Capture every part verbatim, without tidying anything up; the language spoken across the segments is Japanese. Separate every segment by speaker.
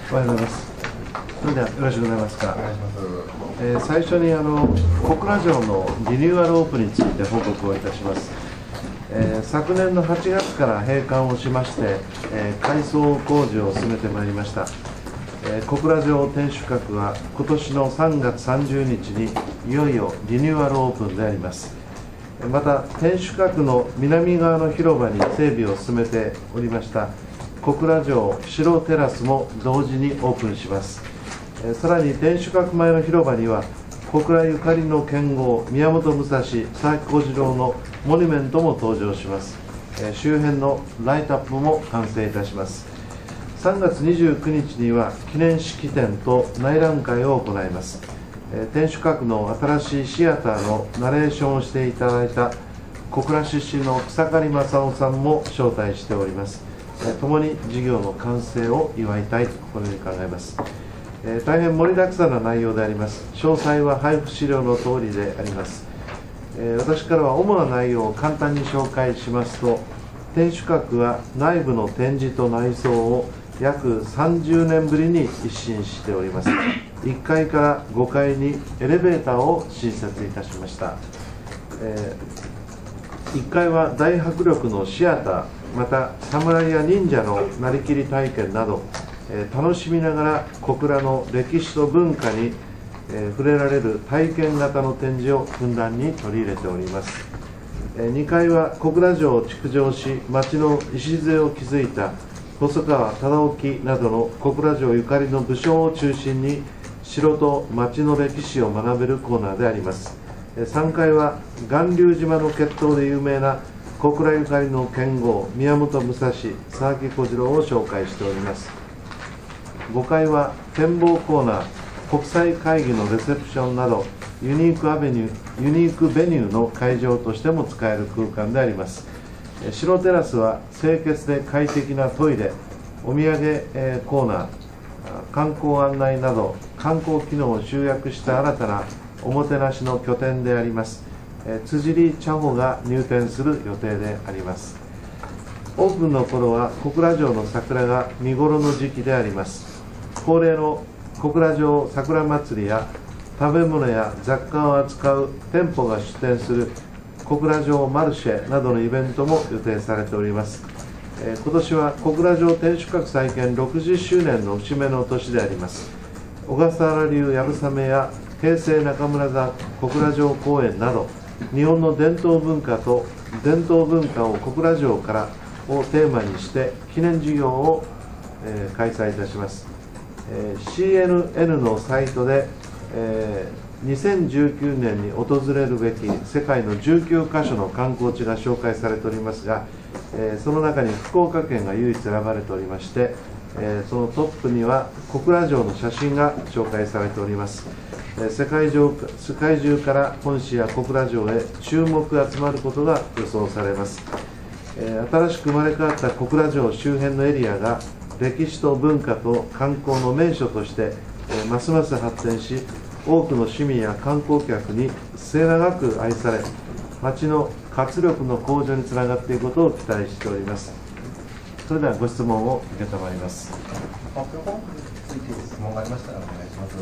Speaker 1: おはようございます。それではよろしくございますか。
Speaker 2: お願いします。
Speaker 1: えー、最初にあの小倉城のリニューアルオープンについて報告をいたします。えー、昨年のはちがつから閉館をしまして、えー、改装工事を進めてまいりました。えー、小倉城天守閣は今年のさんがつさんじゅうにちにいよいよリニューアルオープンであります。また天守閣の南側の広場に整備を進めておりました小倉城城テラスも同時にオープンします。えー、さらに天守閣前の広場には小倉ゆかりの剣豪宮本武蔵佐々木小次郎のモニュメントも登場します。えー、周辺のライトアップも完成いたします。さんがつにじゅうくにちには記念式典と内覧会を行います。えー、天守閣の新しいシアターのナレーションをしていただいた小倉出身の草刈正雄さんも招待しております。えー、共に事業の完成を祝いたいとこのように考えます。えー、大変盛りだくさんな内容であります。詳細は配布資料の通りであります。えー、私からは主な内容を簡単に紹介しますと、天守閣は内部の展示と内装を約さんじゅうねんぶりに一新しております。いっかいからごかいにエレベーターを新設いたしました。えー、いっかいは大迫力のシアター、また侍や忍者のなりきり体験など、えー、楽しみながら小倉の歴史と文化に、えー、触れられる体験型の展示をふんだんに取り入れております。えー、にかいは小倉城を築城し町の礎を築いた細川忠興などの小倉城ゆかりの武将を中心に城と町の歴史を学べるコーナーであります。さんかいは巌流島の決闘で有名な小倉ゆかりの剣豪宮本武蔵佐々木小次郎を紹介しております。ごかいは展望コーナー、国際会議のレセプションなどユニークアベニューユニークベニューの会場としても使える空間であります。城テラスは清潔で快適なトイレ、お土産コーナー、観光案内など観光機能を集約した新たなおもてなしの拠点であります。辻利茶舗が入店する予定であります。オープンの頃は小倉城の桜が見頃の時期であります。恒例の小倉城桜祭りや食べ物や雑貨を扱う店舗が出店する小倉城マルシェなどのイベントも予定されております。えー、今年は小倉城天守閣再建ろくじゅっしゅうねんの節目の年であります。小笠原流流鏑や平成中村座小倉城公園など日本の伝統文化と伝統文化を小倉城からをテーマにして記念事業を、えー、開催いたします。えー、シーエヌエヌ のサイトで、えーにせんじゅうきゅうねんに訪れるべき世界のじゅうきゅうかしょの観光地が紹介されておりますが、えー、その中に福岡県が唯一選ばれておりまして、えー、そのトップには小倉城の写真が紹介されております。えー、世界中世界中から本市や小倉城へ注目が集まることが予想されます。えー、新しく生まれ変わった小倉城周辺のエリアが歴史と文化と観光の名所として、えー、ますます発展し、多くの市民や観光客に末永く愛され、町の活力の向上につながっていくことを期待しております。それではご質問を受けたまいります。
Speaker 2: 発表本について質問がありましたらお願いします。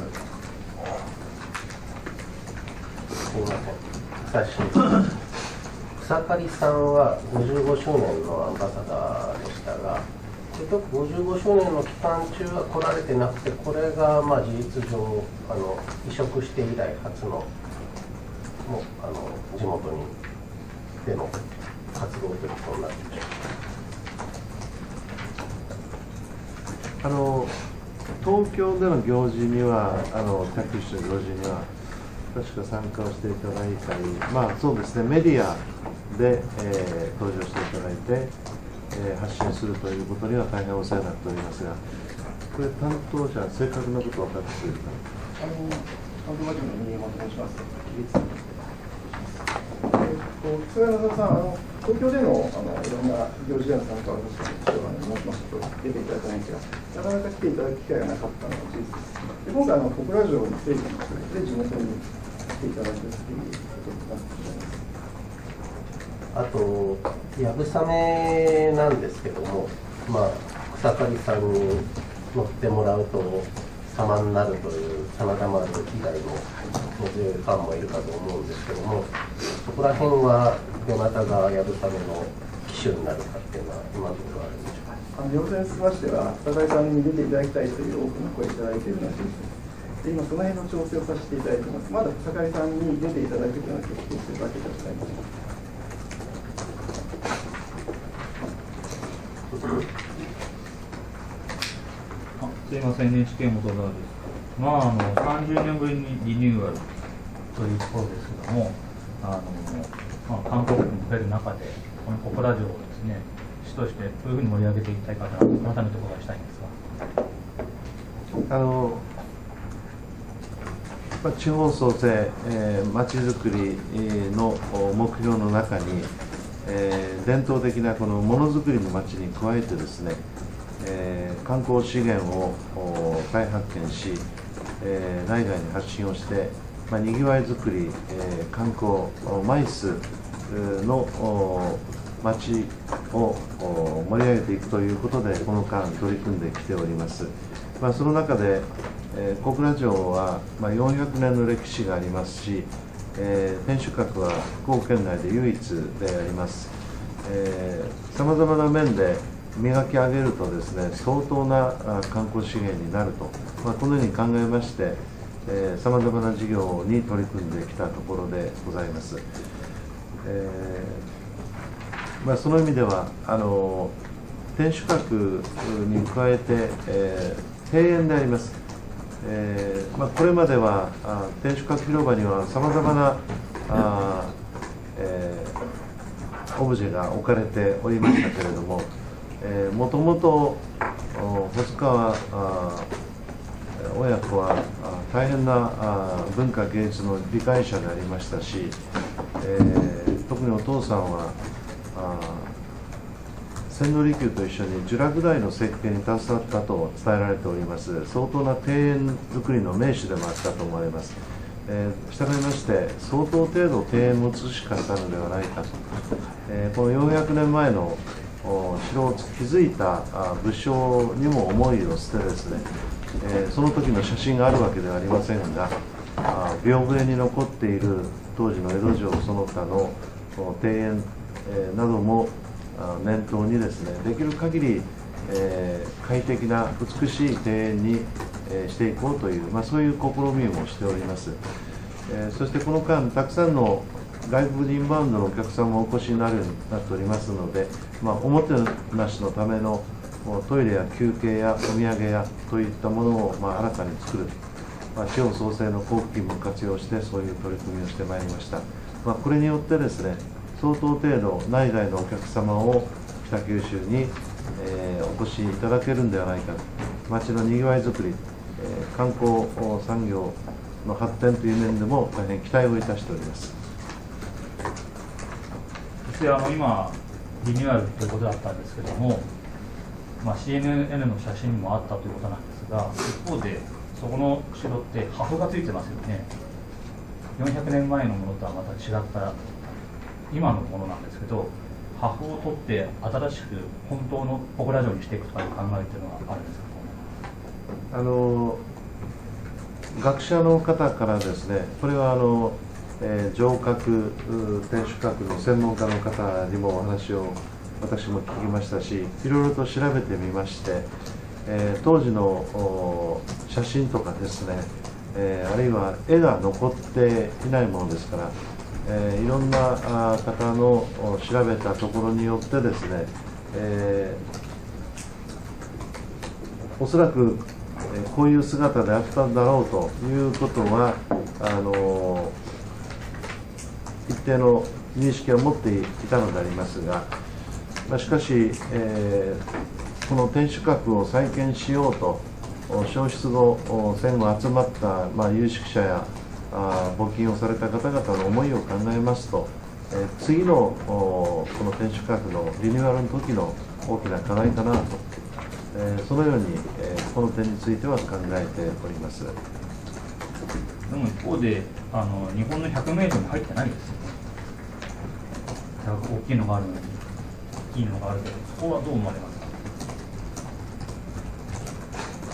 Speaker 3: すみません。草刈さんはごじゅうごしゅうねんのアンバサダーでしたが、結局ごじゅうごしゅうねんの期間中は来られてなくて、これがまあ事実上あの移植して以来初のもうあの地元にでの活動ということになるでしょうか。
Speaker 1: あの東京での行事にはあの着手の行事には確か参加をしていただいたり、まあそうですね、メディアで、えー、登場していただいて、えー、発信するということには大変お世話になっておりますが、これ担当者正確なことを分かっているか。
Speaker 4: あの担当課長の新山と申します。えっと菅山さん、あの東京でのあのいろんな行事での参加を申しますと出ていただいたんですが、なかなか来ていただく機会がなかったのが事実です。で今回あの小倉城に整備をされて地元に来ていただくということになっています。
Speaker 3: あと、流鏑馬なんですけども、まあ、草刈さんに乗ってもらうと様になるという真田丸以外の根強いファンもいるかと思うんですけども、そこら辺はどなたがやるための機種になるかっていうのは今のところあるんでしょうか。
Speaker 4: あの要請につきましては、草刈さんに出ていただきたいという多くの声をいただいているらしいです。で今、その辺の調整をさせていただいています。まだ草刈さんに出ていただくというのは決定しているわけではございません。
Speaker 5: あすいません、エヌエイチケー 元沢です。まあ、あのさんじゅうねんぶりにリニューアルというところですけども、あのまあ、韓国軍も増える中で、この小倉城をですね、市としてどういうふうに盛り上げていきたいかと改めてお伺いしたいんですが。
Speaker 1: あのまあ、地方創生、えー、まちづくりの目標の中に、えー、伝統的なこのものづくりの町に加えてですね、えー、観光資源を再発見し、えー、内外に発信をして、まあ、にぎわいづくり、えー、観光、マイスの町を盛り上げていくということで、この間取り組んできております。まあ、その中で、えー、小倉城は、まあ、よんひゃくねんの歴史がありますし、えー、天守閣は福岡県内で唯一であります。さまざまな面で磨き上げるとですね、相当な観光資源になると、まあ、このように考えましてさまざまな事業に取り組んできたところでございます。えーまあ、その意味ではあの天守閣に加えて、えー、庭園であります。えーまあ、これまではあ天守閣広場にはさまざまなあ、えー、オブジェが置かれておりましたけれども、えー、もともと細川親子は大変なあ文化芸術の理解者でありましたし、えー、特にお父さんはあ千利休と一緒に聚楽台の設計に携わったと伝えられております。相当な庭園作りの名手でもあったと思われます。えー、したがいまして相当程度庭園も美しかったのではないかと、えー、このよんひゃくねんまえの城を築いた武将にも思いを捨てですね、えー、その時の写真があるわけではありませんが、屏風絵に残っている当時の江戸城その他の庭園、えー、なども念頭にですね、できる限り、えー、快適な美しい庭園に、えー、していこうという、まあ、そういう試みもしております。えー、そしてこの間たくさんの外国人バウンドのお客さんもお越しになるようになっておりますので、まあ、おもてなしのためのトイレや休憩やお土産屋といったものを、まあ、新たに作る、まあ、地方創生の交付金も活用してそういう取り組みをしてまいりました。まあ、これによってですね、相当程度内外のお客様を北九州に、えー、お越しいただけるんではないかと、町のにぎわいづくり、えー、観光産業の発展という面でも大変期待をいたしております。
Speaker 5: そしてあの今リニューアルということだったんですけども、まあ、シーエヌエヌ の写真にもあったということなんですが、一方でそこの城って破風がついてますよね。よんひゃくねんまえのものとはまた違った今のものなんですけど、破風を取って新しく本当の小倉城にしていくとかいう考えっていうのはあるんですか。
Speaker 1: あの学者の方からですね、これはあの、えー、城郭天守閣の専門家の方にもお話を私も聞きましたし、いろいろと調べてみまして、えー、当時の写真とかですね、えー、あるいは絵が残っていないものですから、えー、いろんな方の調べたところによってですね、えー、おそらくこういう姿であったんだろうということはあの一定の認識を持っていたのでありますが、まあ、しかし、えー、この天守閣を再建しようと焼失後戦後集まった、まあ、有識者やあ募金をされた方々の思いを考えますと、えー、次のこの天守閣のリニューアルの時の大きな課題かなと、えー、そのように、えー、この点については考えております。
Speaker 5: でも一方であの日本のひゃくメートルに入ってないですよね。大きいのがあるのに大きいのがあるけど、そこはどう思われますか。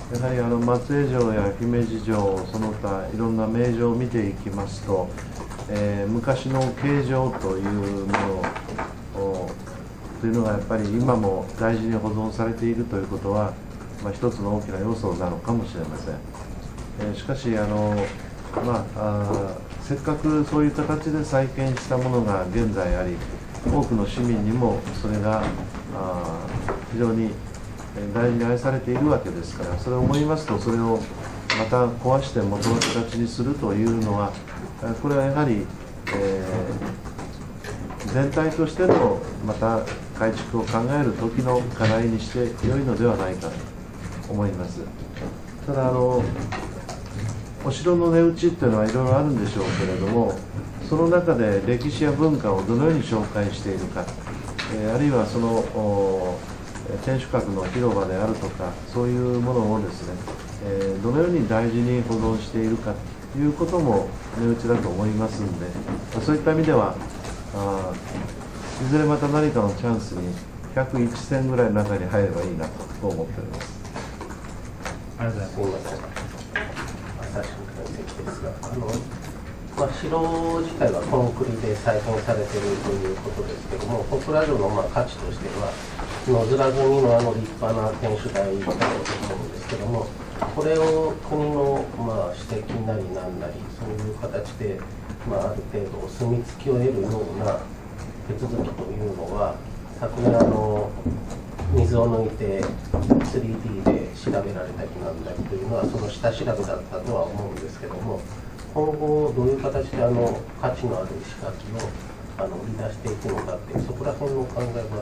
Speaker 1: やはりあの松江城や姫路城、その他いろんな名城を見ていきますと、えー、昔の形状というものをというのがやっぱり今も大事に保存されているということは、まあ、一つの大きな要素なのかもしれません。えー、しかしあの、まあ、あせっかくそういう形で再建したものが現在あり、多くの市民にもそれがあ非常に大事に愛されているわけですから、それを思いますと、それをまた壊して元の形にするというのは、これはやはり、えー、全体としてのまた改築を考える時の課題にして良いのではないかと思います。ただあのお城の値打ちっていうのはいろいろあるんでしょうけれども、その中で歴史や文化をどのように紹介しているか、えー、あるいはその天守閣の広場であるとか、そういうものをですね、えー、どのように大事に保存しているかということも値打ちだと思いますので、そういった意味では、あいずれまた何かのチャンスにひゃくいちせんぐらいの中に入ればいいなと思っております。
Speaker 5: ありがとうございます。
Speaker 3: 朝日の関ですが、あのまあ、城自体はコンクリで再建されているということですけども、小倉城のまあ価値としては、野面積みのあの立派な天守台だろうと思うんですけども、これを国のまあ史跡なりなんなり、そういう形で、まあ、ある程度お墨付きを得るような手続きというのは、昨年あの水を抜いて スリーディー で調べられたりなんだりというのは、その下調べだったとは思うんですけども、今後どういう形であの価値のある石垣をあの売り出していくのかっていう、そこら辺の考えはどうでしょう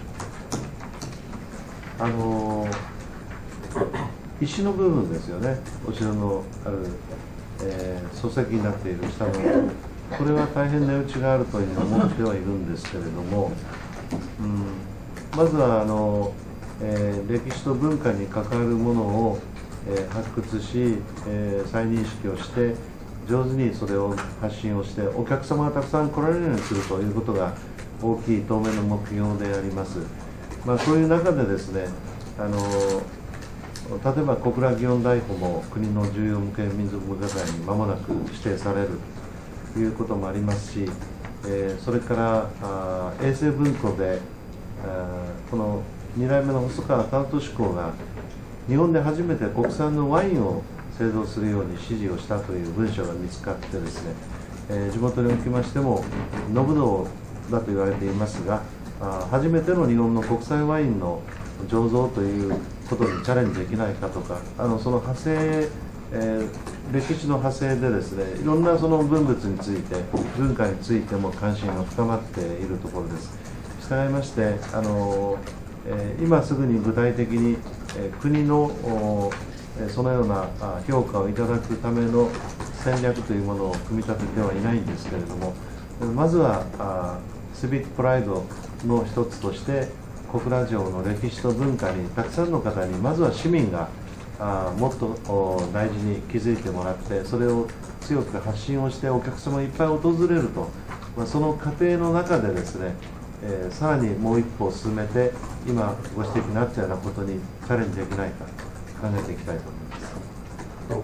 Speaker 3: か。
Speaker 1: あの石の部分ですよね、お城のある、えー、礎石になっている下の、これは大変値打ちがあるというふうに思ってはいるんですけれども、うん、まずはあの、えー、歴史と文化に関わるものを、えー、発掘し、えー、再認識をして、上手にそれを発信をして、お客様がたくさん来られるようにするということが大きい当面の目標であります。まあ、そういう中でですね、あの例えば小倉祇園太鼓も国の重要無形民族文化財に間もなく指定されるということもありますし、えー、それからあ衛生文庫であこのに代目の細川忠俊公が日本で初めて国産のワインを製造するように指示をしたという文書が見つかってですね、えー、地元におきましても信道だと言われていますが、あ初めての日本の国際ワインの醸造ということにチャレンジできないかとか、あのその派生、えー、歴史の派生でですね、いろんなその文物について文化についても関心が深まっているところです。したがいましてあの、えー、今すぐに具体的に、えー、国のそのような評価をいただくための戦略というものを組み立ててはいないんですけれども、まずはあシビックプライドの一つとして小倉城の歴史と文化にたくさんの方に、まずは市民があもっと大事に気づいてもらって、それを強く発信をしてお客様いっぱい訪れると、まあ、その過程の中でですね、えー、さらにもう一歩進めて今ご指摘になったようなことにチャレンジできないか考えていきたいと思います。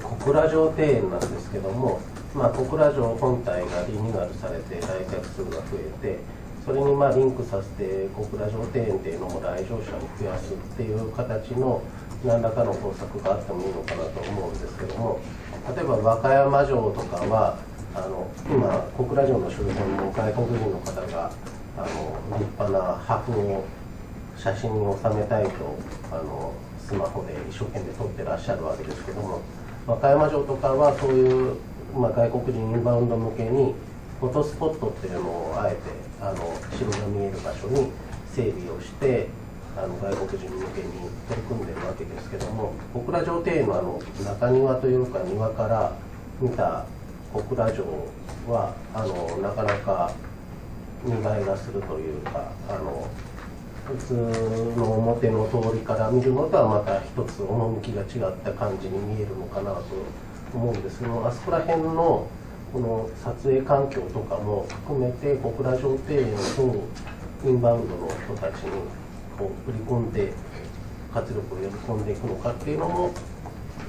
Speaker 3: 小倉城庭園なんですけども、まあ、小倉城本体がリニューアルされて来客数が増えて、それにまあリンクさせて小倉城庭園っていうのも来場者を増やすっていう形の何らかの方策があってもいいのかなと思うんですけども、例えば和歌山城とかはあの今小倉城の周辺も外国人の方があの立派な破風を写真に収めたいとあのスマホで一生懸命撮ってらっしゃるわけですけども、和歌山城とかはそういう、まあ、外国人インバウンド向けにフォトスポットっていうのをあえてあの城が見える場所に整備をしてあの外国人向けに取り組んでるわけですけども、小倉城庭園のあの中庭というか庭から見た小倉城はあのなかなか見栄えがするというか、あの普通の表の通りから見るのとはまた一つ趣が違った感じに見えるのかなと思うんですけど、あそこら辺のこの撮影環境とかも含めて小倉城庭園をインバウンドの人たちにこう売り込んで活力を呼び込んでいくのかっていうのも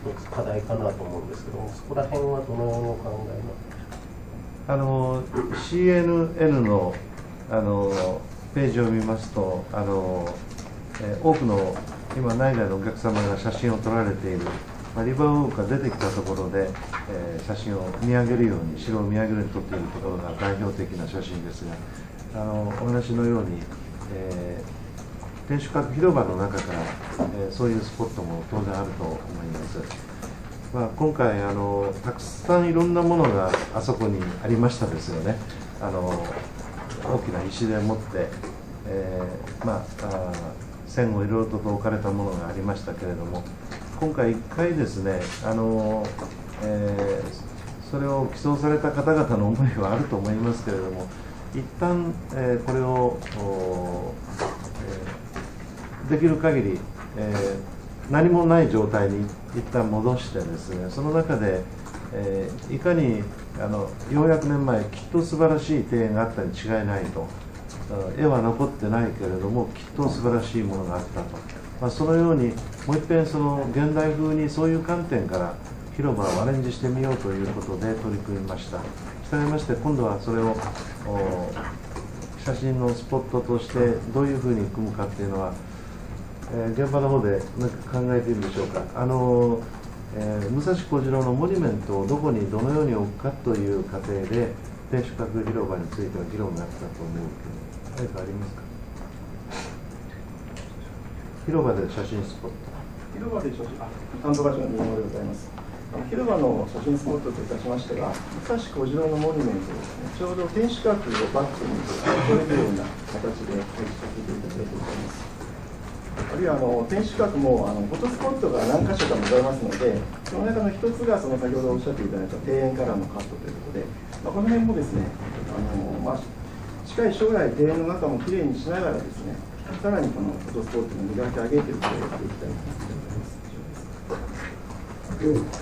Speaker 3: つ課題かなと思うんですけども、そこら辺はどのようにお考えなんでしょうか。
Speaker 1: あの シーエヌエヌ のあのページを見ますと、あの、えー、多くの今内外のお客様が写真を撮られている、まあ、リバーウォークが出てきたところで、えー、写真を見上げるように城を見上げるように撮っているところが代表的な写真ですが、あのお話のように、えー、天守閣広場の中から、えー、そういうスポットも当然あると思います。まあ、今回あのたくさんいろんなものがあそこにありましたですよね。あの大きな石でもって、えー、まああ線をいろいろと置かれたものがありましたけれども、今回いっかいですね、あの、えー、それを寄贈された方々の思いはあると思いますけれども、一旦、えー、これを、えー、できる限り、えー、何もない状態に一旦戻してですね、その中で、えー、いかにあのよんひゃくねんまえきっと素晴らしい庭園があったに違いないと、絵は残ってないけれどもきっと素晴らしいものがあったと、まあ、そのようにもう一遍その現代風にそういう観点から広場をアレンジしてみようということで取り組みました。したがいまして今度はそれを写真のスポットとしてどういうふうに組むかっていうのは、えー、現場の方で何か考えているでしょうか。あのえー、武蔵小次郎のモニュメントをどこにどのように置くかという過程で天守閣広場については議論があったと思うけど、何かありますか。広場で写真スポット。
Speaker 4: 広場で写真、あ、担当場所の新山でございます。あの広場の写真スポットといたしましては、武蔵小次郎のモニュメントをですね、ちょうど天守閣をバックに撮れるような形で配置させていただいてございます。あるいはあの天守閣もあのフォトスポットが何箇所かございますので、その中の一つがその先ほどおっしゃっていただいた庭園からのカットということで、まあ、この辺もですね、あの、まあ、近い将来庭園の中もきれいにしながらですね、さらにこのフォトスポットの磨き上げていくことをやっていきたいと思っております。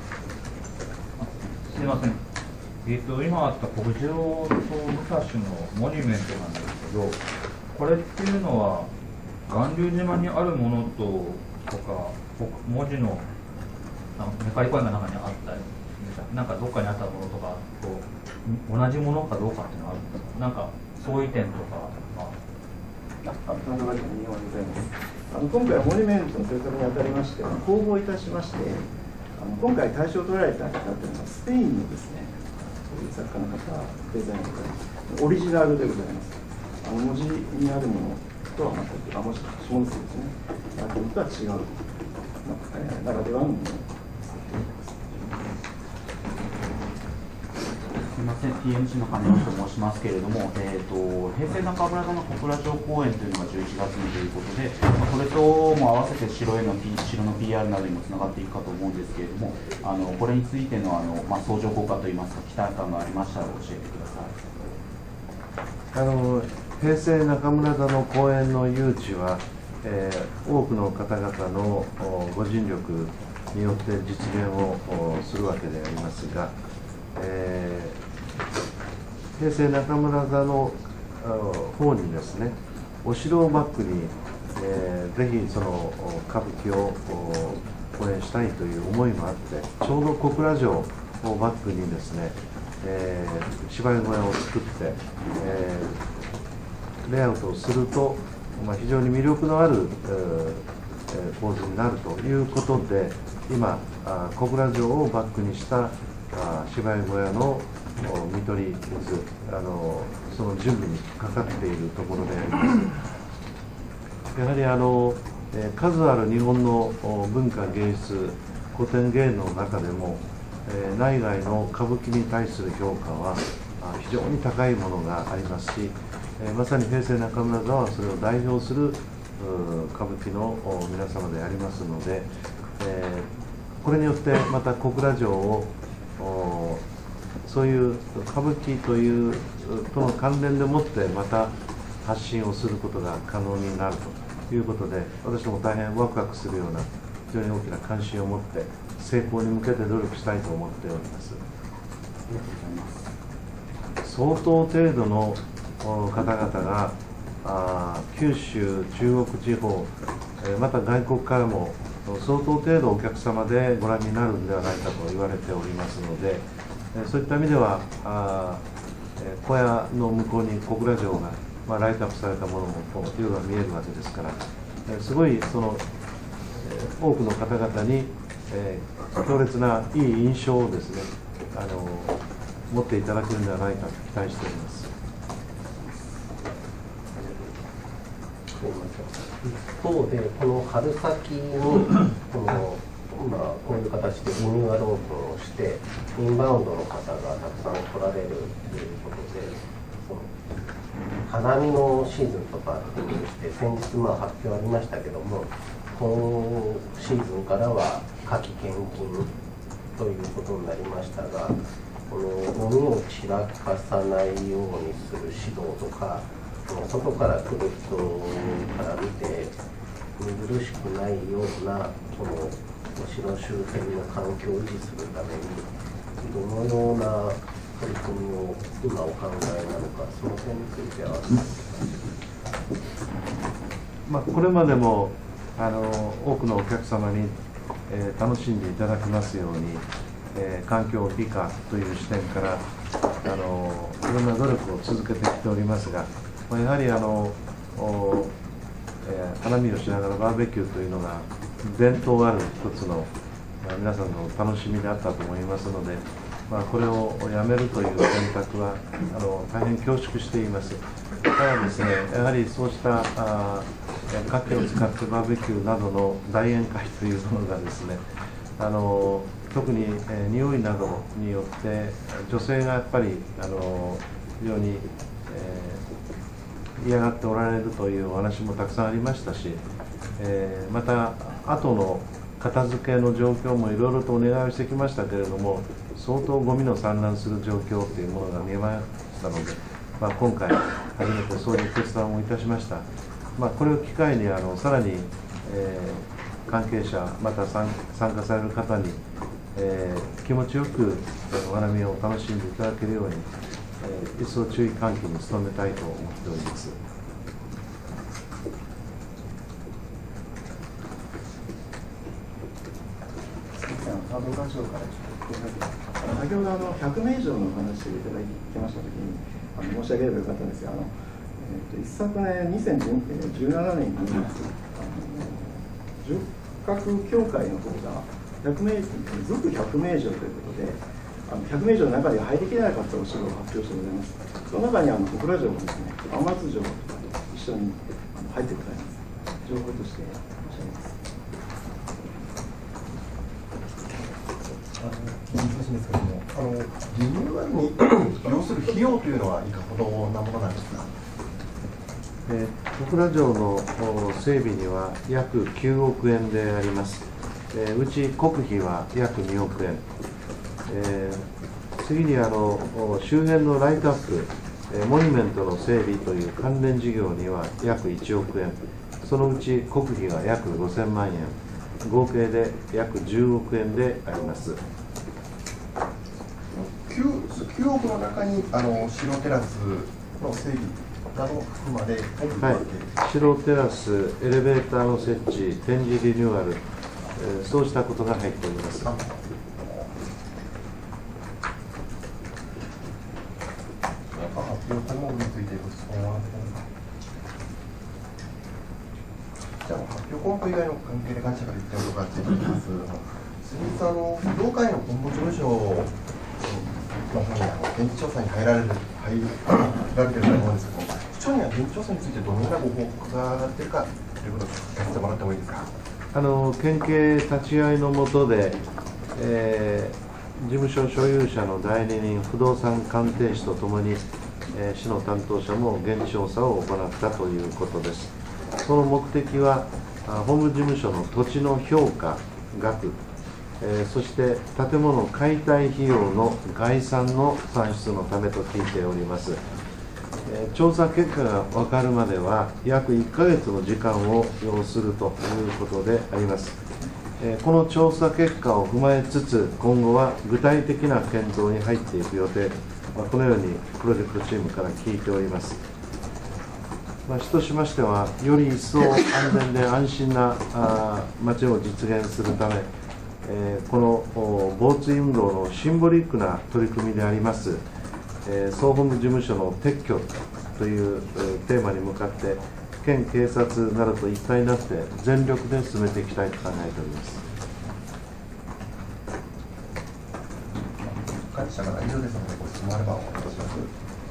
Speaker 5: すみません。えーと、今あった小次郎と武蔵のモニュメントなんですけど、これっていうのは巌流島にあるものととか文字のメカリコインが中にあったり、なんかどっかにあったものとかと同じものかどうかっていうのはあるんですか。なんか相違点とか。
Speaker 4: あの今回はモニュメントの制作にあたりまして公募いたしまして、あの今回大賞を取られた方というのはスペインのですね、そういう作家の方、デザインの方、オリジナルでございます。あの文字にあるものとは全く、あ、文字、下のですね、あるものとは違う、まあ、ならではのものを作っております。
Speaker 6: すみません、ティーエムシー の金子と申しますけれども、えー、と平成中村座の小倉城公演というのがじゅういちがつにということで、まあ、それとも合わせて城への、P、城の ピーアール などにもつながっていくかと思うんですけれども、あのこれについてのあの、まあ、相乗効果といいますか、期待感がありましたら教えてください。
Speaker 1: あの平成中村座の公演の誘致は、えー、多くの方々のご尽力によって実現をするわけでありますが、えー平成中村座の方にですね、お城をバックに、えー、ぜひその歌舞伎を公演したいという思いもあって、ちょうど小倉城をバックにですね、えー、芝居小屋を作って、えー、レイアウトをすると、まあ、非常に魅力のある、えー、構図になるということで、今小倉城をバックにした芝居小屋の見取り図、あのその準備にかかっているところであります。やはりあの、えー、数ある日本の文化芸術古典芸能の中でも、えー、内外の歌舞伎に対する評価は非常に高いものがありますし、えー、まさに平成中村座はそれを代表する歌舞伎の皆様でありますので、えー、これによってまた小倉城をそういう歌舞伎というとの関連でもってまた発信をすることが可能になるということで、私も大変ワクワクするような非常に大きな関心を持って成功に向けて努力したいと思っております。
Speaker 6: ありがとうございます。
Speaker 1: 相当程度の方々があ九州、中国地方、えー、また外国からも相当程度お客様でご覧になるんではないかと言われておりますので、そういった意味ではあ小屋の向こうに小倉城が、まあ、ライトアップされたものも色が見えるわけですから、すごいその多くの方々に、えー、強烈ないい印象をですね、あの持っていただけるんではないかと期待しております。
Speaker 3: 一方で、この春先にこの、まあ、こういう形でリニューアルオープンをして、インバウンドの方がたくさん来られるということで、その花見のシーズンとかっていうして先日まあ発表ありましたけども、今シーズンからは夏季献金ということになりましたが、このゴミを散らかさないようにする指導とか、外から来る人から見て見苦しくないようなこのお城周辺の環境を維持するためにどのような取り組みを今お考えなのか、その点については。
Speaker 1: まあ、これまでもあの多くのお客様に、えー、楽しんでいただきますように、えー、環境美化という視点からあのいろんな努力を続けてきておりますが、まあ、やはりあの、えー、花見をしながらバーベキューというのが伝統ある一つの、まあ、皆さんの楽しみであったと思いますので、まあ、これをやめるという選択はあの大変恐縮しています。ただですね、やはりそうしたあ牡蠣を使ってバーベキューなどの大宴会というものがですね、あの特に、えー、匂いなどによって女性がやっぱりあの非常に、えー、嫌がっておられるというお話もたくさんありましたし、えー、また後の片付けの状況もいろいろとお願いをしてきましたけれども、相当ゴミの散乱する状況というものが見えましたので、まあ、今回初めてそういう決断をいたしました。まあ、これを機会にあのさらに、えー、関係者また参加される方に、えー、気持ちよくお花見を楽しんでいただけるように、えー、一層注意喚起に努めたいと思っております。
Speaker 4: ハードルラジオから先ほどあのひゃくめい以上のお話をいただきましたときにあの申し上げればよかったんですが、あの、えー、と一昨年にせんじゅうななねんにあの十閣協会の方がひゃくめい続ひゃくめい以上ということで、あのひゃくめい以上の中には入りきれなかったお城を発表してございます。その中にあの小倉城もですね、天松城とかと一緒にあの入ってございます。情報として申し上げます。
Speaker 2: 難しいんですけども、あのリニューアルに要する費用というのはいかほどなものなんですか。
Speaker 1: えー、小倉城の整備には約きゅうおくえんであります。えー、うち国費は約におくえん、えー、次にあの周辺のライトアップ、えー、モニュメントの整備という関連事業には約いちおくえん、そのうち国費が約ごせんまんえん、合計で約じゅうおくえんであります。
Speaker 2: きゅうおくの中にあの城テラスの整備など含まで入っているわけですか。
Speaker 1: はい、城テラス、エレベーターの設置、展示リニューアル、えー、そうしたことが入っております。
Speaker 2: 発表項目についてご質問はじゃあ発表項目以外の関係で会社から言ってお伺っています。先日あの不動会の本部事務所の方にあの現地調査に入られる入られていると思うんですけども、市長には現地調査についてどのようなご報告が上がっているかということを聞かせてもらってもいいですか。
Speaker 1: あの県警立ち会いの下で、えー、事務所所有者の代理人、不動産鑑定士とともに、えー、市の担当者も現地調査を行ったということです。その目的は、本部事務所の土地の評価額、えー、そして建物解体費用の概算の算出のためと聞いております。えー、調査結果が分かるまでは約いっかげつの時間を要するということであります。えー、この調査結果を踏まえつつ、今後は具体的な検討に入っていく予定、まあ、このようにプロジェクトチームから聞いております。 まあ、主としましては、より一層安全で安心なあ街を実現するため、えー、この防水運動のシンボリックな取り組みであります、えー、総本部事務所の撤去という、えー、テーマに向かって、県警察などと一体になって、全力で進めていきたいと考えております。
Speaker 2: 幹事社から以上ですので、ご質問あればお願いします。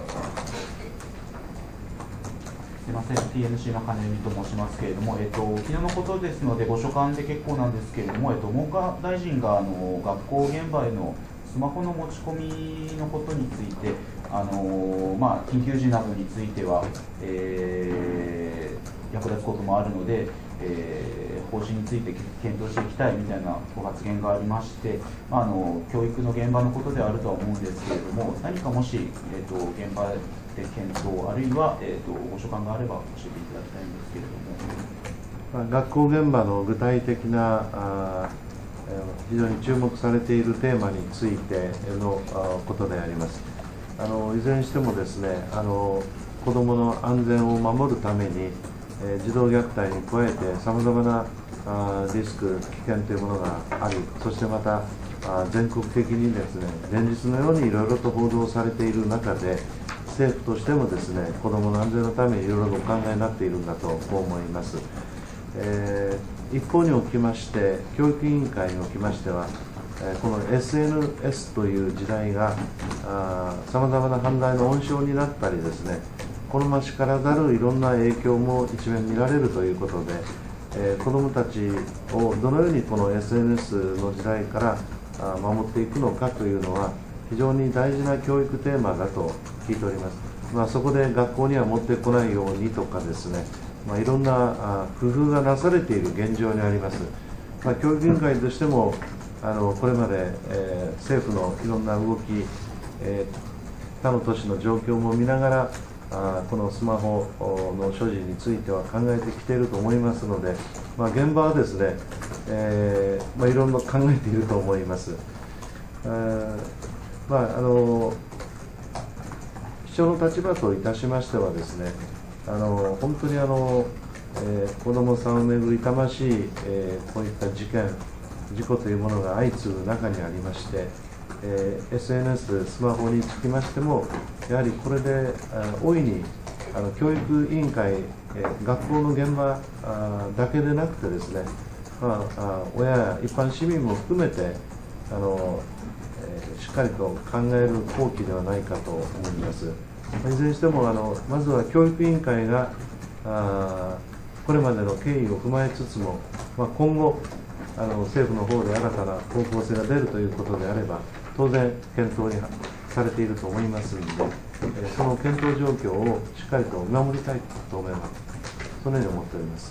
Speaker 6: すみません、ティーエヌシー の金見と申しますけれども、えっと、昨日のことですので、ご所感で結構なんですけれども、えっと、文科大臣があの学校現場へのスマホの持ち込みのことについて、あのまあ、緊急時などについては、えー、役立つこともあるので、えー、方針について検討していきたいみたいなご発言がありまして、まあ、あの教育の現場のことであるとは思うんですけれども、何かもし、えー、と現場で検討、あるいは、えー、とご所感があれば教えていただきたいんですけれども。
Speaker 1: 学校現場の具体的なあ非常に注目されているテーマについてのことであります。あのいずれにしてもですね、あの子どもの安全を守るために、えー、児童虐待に加えてさまざまなあリスク、危険というものがあり、そしてまたあ全国的にですね、連日のようにいろいろと報道されている中で、政府としてもですね、子どもの安全のためにいろいろお考えになっているんだと思います。えー、一方におきまして、教育委員会におきましては、えー、この エスエヌエス という時代がさまざまな犯罪の温床になったりですね、好ましからざるいろんな影響も一面見られるということで、えー、子どもたちをどのようにこの エスエヌエス の時代からあ守っていくのかというのは、非常に大事な教育テーマだと聞いております。まあ、そこで学校には持ってこないようにとかですね、まあ、いろんなあ工夫がなされている現状にあります。まあ、教育委員会としてもあのこれまで、えー、政府のいろんな動き、えー、他の都市の状況も見ながら、あこのスマホの所持については考えてきていると思いますので、まあ、現場はですね、えーまあ、いろんな考えていると思います。えーまあ、あの市長の立場といたしましてはですね、あの本当にあの、えー、子どもさんをめぐり痛ましい、えー、こういった事件、事故というものが相次ぐ中にありまして、えー、エスエヌエス、スマホにつきましても、やはりこれで大いにあの教育委員会、えー、学校の現場あだけでなくてですね、まあ、あ親や一般市民も含めてあの、えー、しっかりと考える好機ではないかと思います。いずれにしてもあのまずは教育委員会があこれまでの経緯を踏まえつつも、まあ、今後あの政府の方で新たな方向性が出るということであれば、当然検討にされていると思いますので、えその検討状況をしっかりと見守りたいと思います。そのように思っております。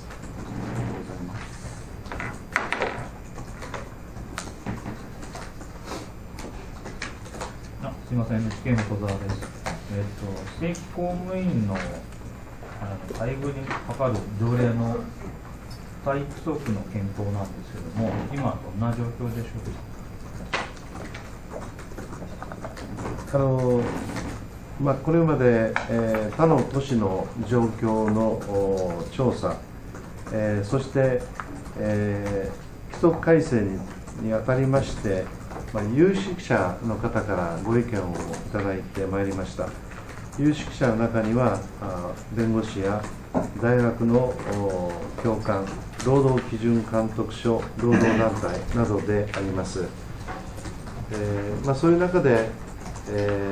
Speaker 5: あ、すみません、エヌエイチケー の小沢です。えっと、正規公務員のあの待遇にかかる条例の再規則の検討なんですけれども、今、どんな状況でしょうか。
Speaker 1: あのまあ、これまで、えー、他の都市の状況の調査、えー、そして、えー、規則改正ににあたりまして、まあ、有識者の方からご意見をいただいてまいりました。有識者の中にはあ弁護士や大学の教官、労働基準監督署、労働団体などであります。えーまあ、そういう中で、え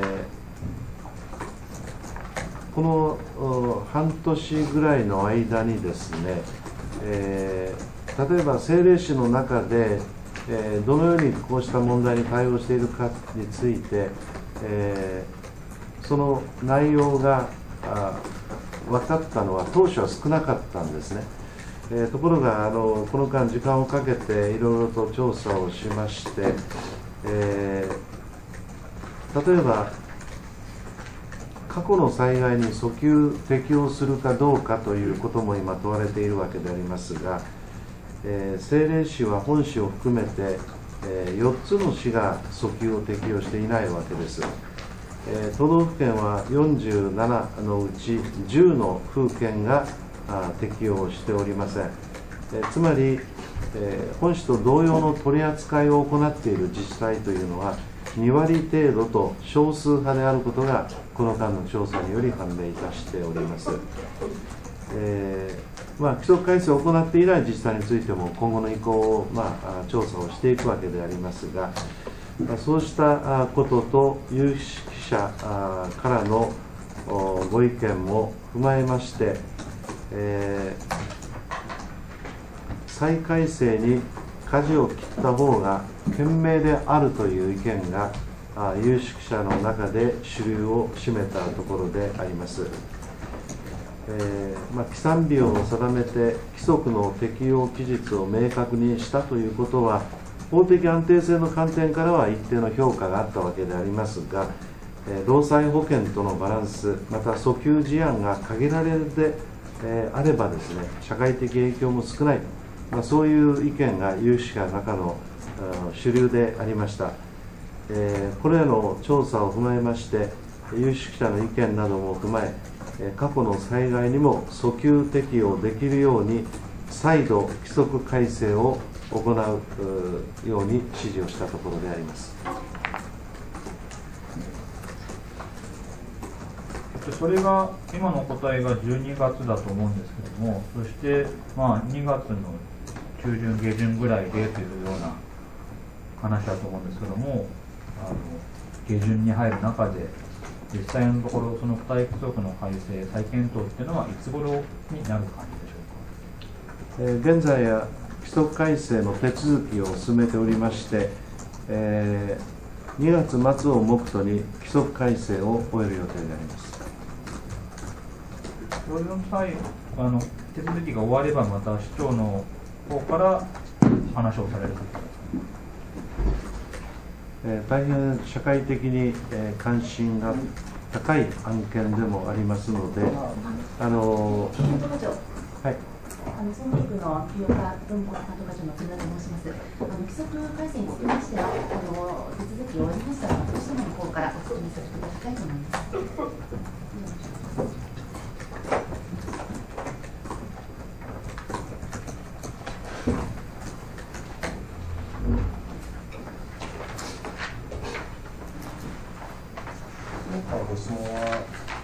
Speaker 1: ー、この半年ぐらいの間にですね、えー、例えば政令市の中で、えー、どのようにこうした問題に対応しているかについて、えー、その内容があ分かったのは当初は少なかったんですね。えー、ところがあのこの間時間をかけていろいろと調査をしまして、えー、例えば過去の災害に訴求適用するかどうかということも今問われているわけでありますが、えー、政令市は本市を含めて、えー、よっつの市が訴求を適用していないわけです。 えー、都道府県はよんじゅうななのうちじゅうの府県があ適用しておりません。えー、つまり、えー、本市と同様の取り扱いを行っている自治体というのはにわり程度と少数派であることがこの間の調査により判明いたしております。えーまあ、規則改正を行っていない自治体についても今後の意向を、まあ、調査をしていくわけでありますが、そうしたことと有識者からのご意見も踏まえまして、えー、再改正に舵を切った方が賢明であるという意見が有識者の中で主流を占めたところであります。えーまあ、起算日を定めて規則の適用期日を明確にしたということは法的安定性の観点からは一定の評価があったわけでありますが、えー、労災保険とのバランスまた訴求事案が限られるで、えー、あればですね社会的影響も少ない、まあ、そういう意見が有識者の中の主流でありました。えー、これらの調査を踏まえまして有識者の意見なども踏まえ過去の災害にも訴求適用できるように再度規則改正を行うように指示をしたところであります。
Speaker 5: それが今の答えがじゅうにがつだと思うんですけども、そしてまあにがつの中旬下旬ぐらいでというような話だと思うんですけども、あの下旬に入る中で実際のところその付帯規則の改正再検討っていうのはいつ頃になる感じでしょうか。
Speaker 1: えー、現在は規則改正の手続きを進めておりまして、えー、にがつまつを目途に規則改正を終える予定であります。
Speaker 5: それの際あの手続きが終わればまた市長の方から話をされるということですか。
Speaker 1: えー、大変社会的に、えー、関心が高い案件でもありますので、あのー、はい。
Speaker 7: あの総務局の清岡文子担当課長の木村と申します。あの規則改正につきましては、あの手続きを終わりましたら、私どもの方からお説明させていただきたいと思います。
Speaker 2: ご質問は、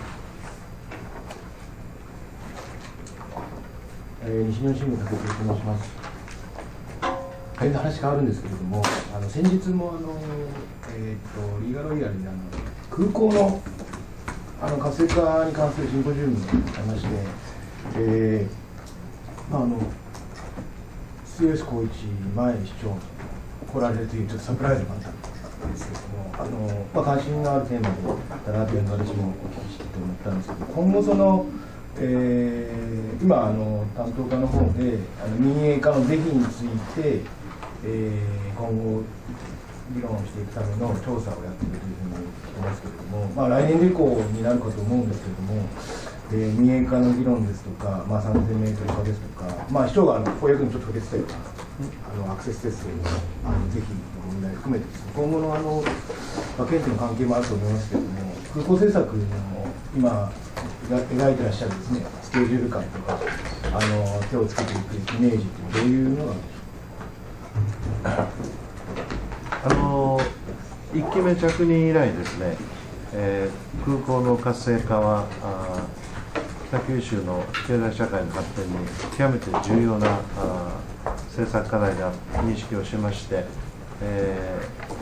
Speaker 8: えー、西日本新聞竹内と申します。大変話変わるんですけれども、あの先日もあの、えー、とリーガロイヤルにあの空港のあの活性化に関するシンポジウムがありまして、えーまあ、あの末吉光一前市長来られるというちょっとサプライズがあったんですけれども、あの、まあ、関心のあるテーマだなというのを私もお聞きしてと思ったんですけど、今後その、えー、今あの担当課の方であの民営化の是非について、えー、今後議論をしていくための調査をやっているというふうに聞いてますけれども、まあ、来年以降になるかと思うんですけれども、えー、民営化の議論ですとか、まあ、さんぜんメートル化ですとか、まあ、市長があの公約にちょっと触れてたようなあのアクセステストのあの是非の問題含めてですね、今後のあの、まあ、県との関係もあると思いますけれども、空港政策の今描いてらっしゃるですねスケジュール感とかあの手をつけていくイメージってどういうのがあるんでしょうか。
Speaker 1: あのいっきめ着任以来ですね、えー、空港の活性化はあ北九州の経済社会の発展に極めて重要なあ政策課題だと認識をしまして、え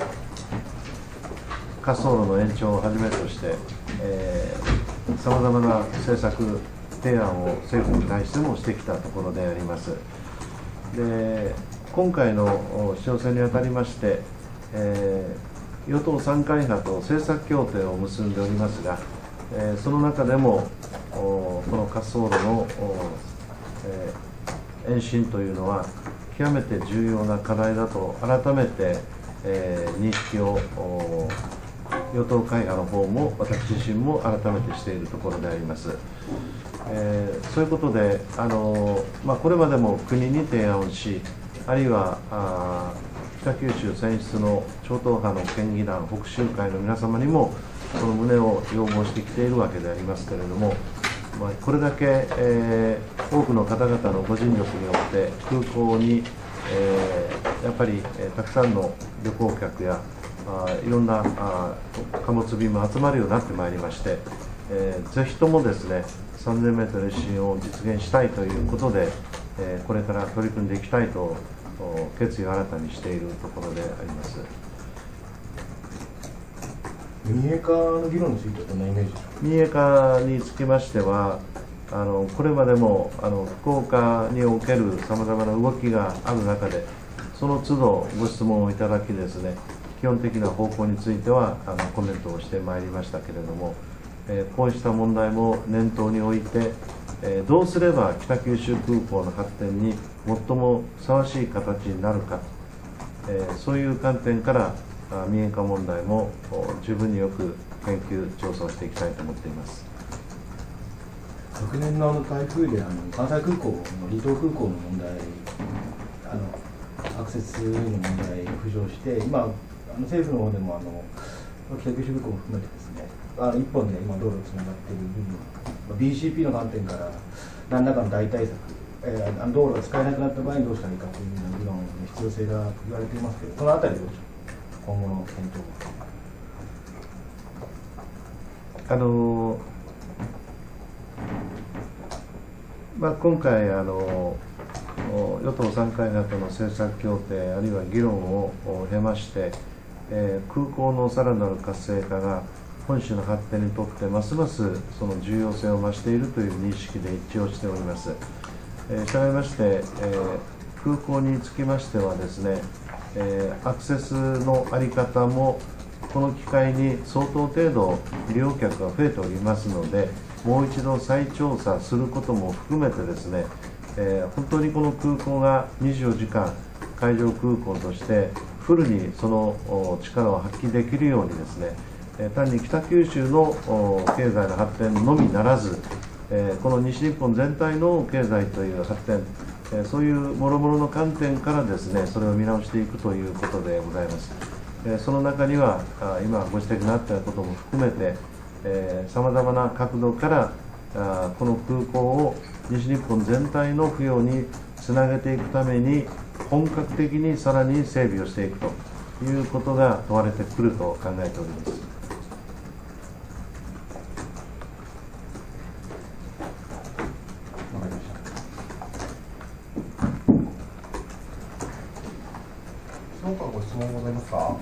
Speaker 1: ー、滑走路の延長をはじめとしてさまざまな政策提案を政府に対してもしてきたところであります。で今回の市長選にあたりまして、えー、与党さんかい派と政策協定を結んでおりますが、えー、その中でもこの滑走路の、えー、延伸というのは極めて重要な課題だと改めて、えー、認識を与党会派の方も私自身も改めてしているところであります。えー、そういうことで、あのまあ、これまでも国に提案をし、あるいはあ北九州選出の超党派の県議団、北州会の皆様にもその旨を要望してきているわけでありますけれども、まあ、これだけ、えー、多くの方々のご尽力によって空港に、えー、やっぱり、えー、たくさんの旅行客やあいろんなあ貨物便も集まるようになってまいりまして、えー、ぜひともですねさんぜんメートル一周を実現したいということで、えー、これから取り組んでいきたいと決意を新たにしているところであります。
Speaker 8: 民営化の議論についてはどんなイメージですか。
Speaker 1: 民営化につきましては、あのこれまでもあの福岡におけるさまざまな動きがある中で、その都度ご質問をいただきですね、基本的な方向についてはあのコメントをしてまいりましたけれども、えー、こうした問題も念頭に置いて、えー、どうすれば北九州空港の発展に最もふさわしい形になるか、えー、そういう観点から民営化問題も十分によく研究調査をしていきたいと思っています。
Speaker 8: 昨年のあの台風であの関西空港の離島空港の問題、あのアクセスの問題が浮上して、今あの政府の方でもあの北九州空港も含めてですね、あの一本で今道路つながっている部分、ビーシーピー の観点から何らかの代替策、えー、あの道路が使えなくなった場合にどうしたらいいかというような議論の必要性が言われていますけれど、そのあたりどうでしょう。今後の検討
Speaker 1: あのまあ、今回あの与党さんかいがとの政策協定あるいは議論を経まして、えー、空港のさらなる活性化が本州の発展にとってますますその重要性を増しているという認識で一致をしております。えー、したがいまして、えー、空港につきましてはですね、えー、アクセスの在り方もこの機会に相当程度利用客が増えておりますので、もう一度再調査することも含めてですね、えー、本当にこの空港がにじゅうよじかん海上空港としてフルにその力を発揮できるようにですね、えー、単に北九州の経済の発展のみならず、えー、この西日本全体の経済という発展、えー、そういう諸々の観点からですね、それを見直していくということでございます。えー、その中にはあ今ご指摘のあったことも含めて、さまざまな角度からあこの空港を西日本全体の扶養につなげていくために本格的にさらに整備をしていくということが問われてくると考えております。
Speaker 8: わかりました。
Speaker 2: その他ご質問ございますか。あ、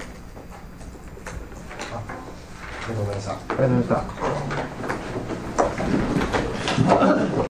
Speaker 2: ありがとうございました。
Speaker 1: ありがとうございました。